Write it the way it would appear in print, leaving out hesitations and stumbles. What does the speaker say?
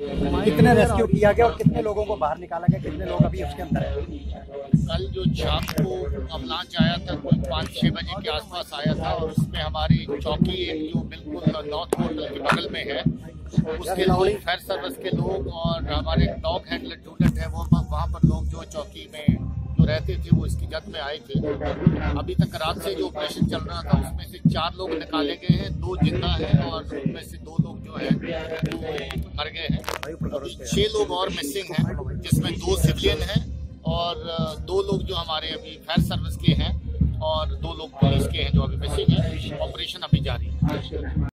कितने रेस्क्यू किया गया और कितने लोगों को बाहर निकाला गया, कितने लोग अभी उसके अंदर हैं? कल जो शाम को अवलांच आया था कोई 5-6 बजे के आसपास आया था और उसमें हमारी चौकी एक जो बिल्कुल नॉर्थ होटल के बगल में है उसके लोग, फायर सर्विस के लोग और हमारे डॉग हैंडलर जूलियट है वो वहाँ पर लोग जो चौकी में जो रहते थे वो इसकी जद में आए थे। अभी तक रात से जो ऑपरेशन चल रहा था उसमें से 4 लोग निकाले गए हैं, 2 जिंदा हैं और उनमें से 2 लोग जो है वो मर गए हैं। 6 लोग और मिसिंग हैं जिसमें 2 सिविलियन हैं और 2 लोग जो हमारे अभी फायर सर्विस के हैं और 2 लोग पुलिस के हैं जो अभी मिसिंग हैं। ऑपरेशन अभी जारी है।